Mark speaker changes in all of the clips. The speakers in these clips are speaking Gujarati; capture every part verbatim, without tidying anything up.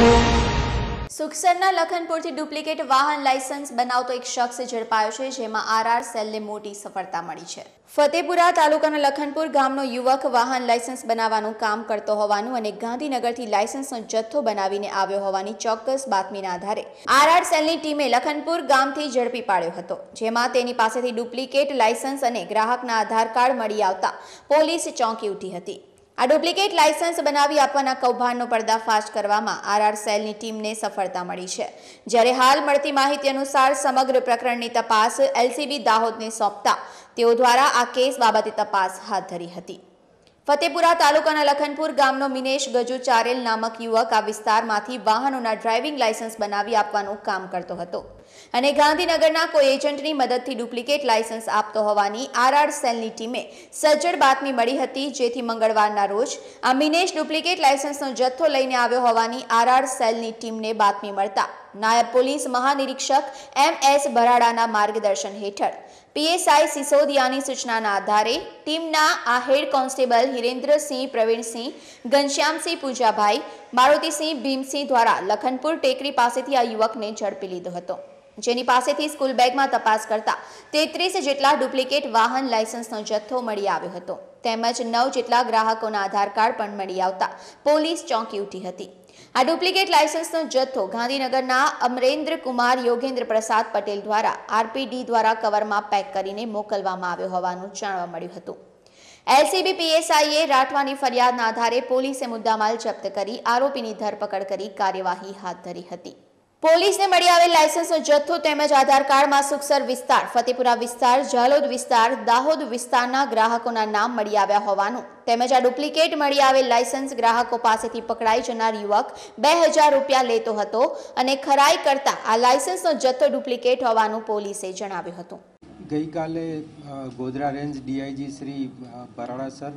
Speaker 1: સુખસરના લખનપુરથી ડુપ્લિકેટ વાહન લાયસન્સ બનાવતો એક શખ્સ ઝડપાયો છે, જેમાં આરઆર સેલને મોટી સફળતા મળી છે। ફતેપુરા તાલુકાના લખનપુર ગામનો યુવક વાહન લાયસન્સ બનાવવાનું કામ કરતો હોવાનું અને ગાંધીનગરથી લાયસન્સનો જથ્થો બનાવીને આવ્યો હોવાની ચોક્કસ બાતમીના આધારે આરઆર સેલની ટીમે લખનપુર ગામથી ઝડપી પાડ્યો હતો, જેમાં તેની પાસેથી ડુપ્લિકેટ લાયસન્સ અને ગ્રાહકના આધાર કાર્ડ મળી આવતા પોલીસ ચોંકી ઉઠી હતી। આ ડુપ્લિકેટ લાયસન્સ બનાવી આપવાના કૌભાંડનો પર્દાફાશ કરવામાં આરઆર સેલની ટીમને સફળતા મળી છે, જ્યારે હાલ મળતી માહિતી અનુસાર સમગ્ર પ્રકરણની તપાસ એલસીબી દાહોદને સોંપતા તેઓ દ્વારા આ કેસ બાબતે તપાસ હાથ ધરી હતી। ફતેપુરા તાલુકાના લખનપુર ગામનો મિનેશ ગજુ ચારેલ નામક યુવક આ વિસ્તારમાંથી વાહનોના ડ્રાઇવિંગ લાયસન્સ બનાવી આપવાનું કામ કરતો હતો અને ગાંધીનગરના કોઈ એજન્ટની મદદથી ડુપ્લિકેટ લાયસન્સ આપતો હોવાની આરઆર સેલની ટીમે સજ્જડ બાતમી મળી હતી, જેથી મંગળવારના રોજ આ મિનેશ ડુપ્લિકેટ લાયસન્સનો જથ્થો લઈને આવ્યો હોવાની આરઆર સેલની ટીમને બાતમી મળતા નાયબ પોલીસ મહાનિરીક્ષક એમ એસ ભરાડાના માર્ગદર્શન હેઠળ પીએસઆઈ સિસોદિયાની સૂચનાના આધારે ટીમના આ હેડ કોન્સ્ટેબલ હિરેન્દ્રસિંહ, પ્રવીણસિંહ, ઘનશ્યામસિંહ, પૂજાભાઈ, મારુતિસિંહ, ભીમસિંહ દ્વારા લખનપુર ટેકરી પાસેથી આ યુવકને ઝડપી લીધો હતો, જેની પાસેથી સ્કૂલ બેગમાં તપાસ કરતા તેત્રીસ જેટલા ડુપ્લિકેટ વાહન લાયસન્સનો જથ્થો મળી આવ્યો હતો, તેમજ નવ જેટલા ગ્રાહકોના આધાર કાર્ડ પણ મળી આવતા પોલીસ ચોંકી ઉઠી હતી। આ ડુપ્લિકેટ લાયસન્સનો જથ્થો ગાંધીનગરના અમરેન્દ્ર કુમાર યોગેન્દ્ર પ્રસાદ પટેલ દ્વારા આરપીડી દ્વારા કવરમાં પેક કરીને મોકલવામાં આવ્યો હોવાનું જાણવા મળ્યું હતું। એલસીબી પીએસઆઈએ રાઠવાની ફરિયાદના આધારે પોલીસે મુદ્દામાલ જપ્ત કરી આરોપીની ધરપકડ કરી કાર્યવાહી હાથ ધરી હતી। પોલીસને મળી આવેલ લાયસન્સનો જથ્થો તેમજ આધાર કાર્ડમાં સુખસર વિસ્તાર, ફતેપુરા વિસ્તાર, ઝાલોદ વિસ્તાર, દાહોદ વિસ્તારના ગ્રાહકોના નામ મળી આવ્યા હોવાનું તેમજ આ ડુપ્લિકેટ મળી આવેલ લાયસન્સ ગ્રાહકો પાસેથી પકડાઈ જનાર યુવક બે હજાર રૂપિયા લેતો હતો અને ખરાઈ કરતા આ લાયસન્સનો જથ્થો ડુપ્લિકેટ હોવાનું પોલીસે જણાવ્યું હતું।
Speaker 2: ગઈકાલે Godhra range DIG Shri Bharada sir,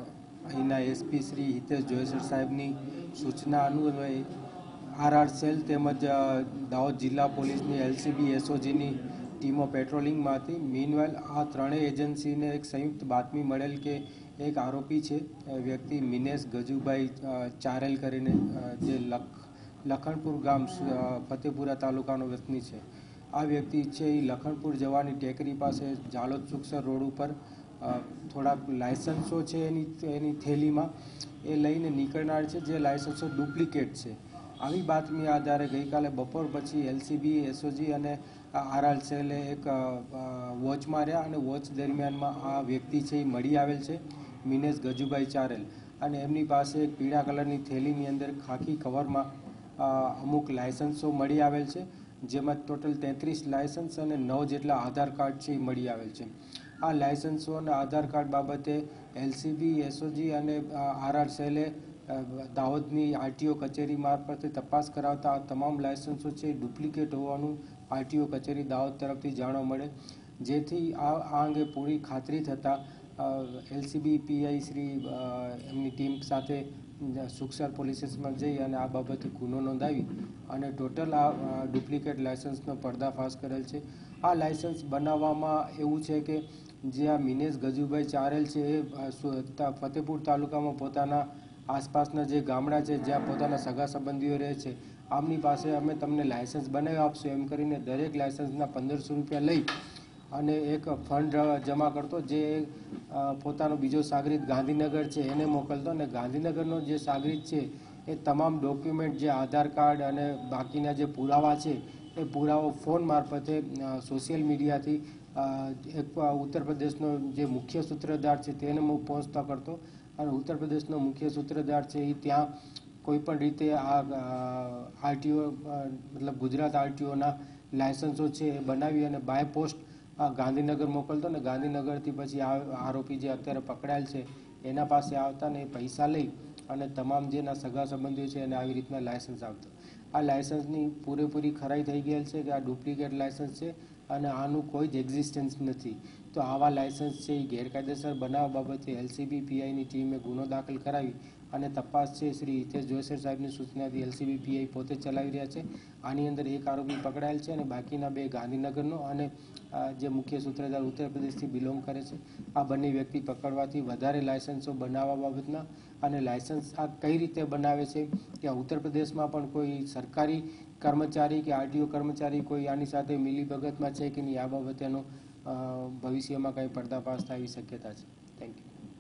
Speaker 2: અહીંના એસપી શ્રી હિતેશ જોયસર સાહેબની સૂચના અન્વયે આરઆર સેલ તેમજ દાહોદ જિલ્લા પોલીસની એલસીબી એસઓજીની ટીમો પેટ્રોલિંગમાંથી મીનવાઇલ આ ત્રણેય એજન્સીને એક સંયુક્ત બાતમી મળેલ કે એક આરોપી છે, વ્યક્તિ મિનેશ ગજુભાઈ ચારેલ કરીને, જે લખ લખનપુર ગામ ફતેપુરા તાલુકાનો વતની છે। આ વ્યક્તિ છે એ લખનપુર જવાની ટેકરી પાસે ઝાલોદ સુખસર રોડ ઉપર થોડાક લાયસન્સો છે એની એની થેલીમાં એ લઈને નીકળનાર છે, જે લાયસન્સો ડુપ્લિકેટ છે। આવી બાતમી આધારે ગઈકાલે બપોર પછી એલસીબી, એસઓજી અને આરઆર સેલે એક વોચ માર્યા અને વોચ દરમિયાનમાં આ વ્યક્તિ છે એ મળી આવેલ છે, મિનેશ ગજુભાઈ ચારેલ, અને એમની પાસે એક પીળા કલરની થેલીની અંદર ખાખી કવરમાં અમુક લાયસન્સો મળી આવેલ છે, જેમાં ટોટલ તેત્રીસ લાયસન્સ અને નવ જેટલા આધાર કાર્ડ છે એ મળી આવેલ છે। આ લાયસન્સો અને આધાર કાર્ડ બાબતે એલસીબી, એસઓજી અને આરઆર સેલે દાહોદની આરટીઓ કચેરી મારફતે તપાસ કરાવતા આ તમામ લાયસન્સો છે ડુપ્લિકેટ હોવાનું આરટીઓ કચેરી દાહોદ તરફથી જાણવા મળે, જેથી આ આ અંગે પૂરી ખાતરી થતાં એલસીબી પીઆઈ શ્રી એમની ટીમ સાથે સુખસર પોલીસ સ્ટેશનમાં જઈ અને આ બાબતે ગુનો નોંધાવી અને ટોટલ આ ડુપ્લિકેટ લાયસન્સનો પર્દાફાશ કરેલ છે। આ લાયસન્સ બનાવવામાં એવું છે કે જે આ મિનેશ ગજુભાઈ ચારેલ છે એ ફતેપુર તાલુકામાં પોતાના આસપાસના જે ગામડા છે જ્યાં પોતાના સગા સંબંધીઓ રહે છે, આમની પાસે અમે તમને લાયસન્સ બનાવી આપશું એમ કરીને દરેક લાયસન્સના પંદરસો રૂપિયા લઈ અને એક ફંડ જમા કરતો, જે પોતાનો બીજો સાગરીત ગાંધીનગર છે એને મોકલતો, અને ગાંધીનગરનો જે સાગરીત છે એ તમામ ડોક્યુમેન્ટ જે આધાર કાર્ડ અને બાકીના જે પુરાવા છે એ પુરાવો ફોન મારફતે સોશિયલ મીડિયાથી એક ઉત્તર પ્રદેશનો જે મુખ્ય સૂત્રધાર છે તેને પહોંચતા કરતો, અને ઉત્તર પ્રદેશનો મુખ્ય સૂત્રધાર છે એ ત્યાં કોઈ પણ રીતે આ આરટીઓ મતલબ ગુજરાત આરટીઓના લાયસન્સો છે એ બનાવી અને બાય પોસ્ટ ગાંધીનગર મોકલતો, ને ગાંધીનગરથી પછી આ આરોપી જે અત્યારે પકડાયેલ છે એના પાસે આવતા ને એ પૈસા લઈ અને તમામ જેના સગા સંબંધીઓ છે એને આવી રીતના લાયસન્સ આપતો। આ લાયસન્સની પૂરેપૂરી ખરાઈ થઈ ગયેલ છે કે આ ડુપ્લિકેટ લાયસન્સ છે અને આનું કોઈ જ એક્ઝિસ્ટન્સ નથી। તો આવા લાયસન્સ છે એ ગેરકાયદેસર બનાવવા બાબતે એલસીબી પીઆઈની ટીમે ગુનો દાખલ કરાવી અને તપાસ છે શ્રી હિતેશ જોયસર સાહેબની સૂચનાથી એલસીબી પીઆઈ પોતે ચલાવી રહ્યા છે। આની અંદર એક આરોપી પકડાયેલ છે અને બાકીના બે ગાંધીનગરનો અને જે મુખ્ય સૂત્રધાર ઉત્તર પ્રદેશથી બિલોંગ કરે છે, આ બંને વ્યક્તિ પકડવાથી વધારે લાયસન્સો બનાવવા બાબતના અને લાયસન્સ આ કઈ રીતે બનાવે છે, કે ઉત્તર પ્રદેશમાં પણ કોઈ સરકારી કર્મચારી કે આરટીઓ કર્મચારી કોઈ આની સાથે મિલીભગતમાં છે કે નહીં, આ બાબતેનો ભવિષ્યમાં કંઈ પર્દાફાશ થાય એવી શક્યતા છે. Thank you.